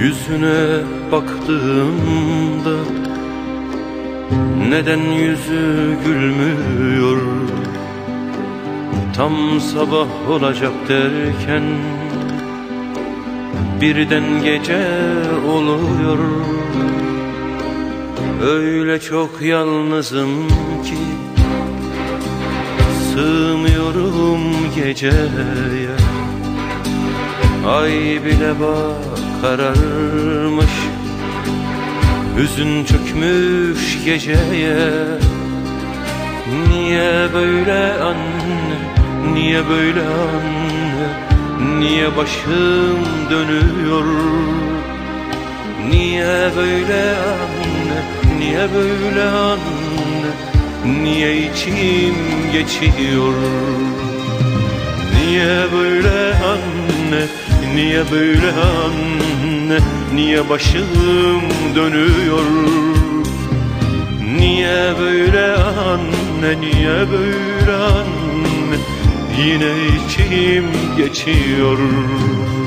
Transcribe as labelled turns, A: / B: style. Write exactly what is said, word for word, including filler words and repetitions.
A: Yüzüne baktığımda neden yüzü gülmüyor? Tam sabah olacak derken birden gece oluyor. Öyle çok yalnızım ki sığmıyorum geceye. Ay bile bak kararmış, hüzün çökmüş geceye. Niye böyle anne, niye böyle anne, niye başım dönüyor? Niye böyle anne, niye böyle anne, niye içim geçiyor? Niye böyle anne, niye böyle anne, niye başım dönüyor? Niye böyle anne, niye böyle anne, yine içim geçiyor?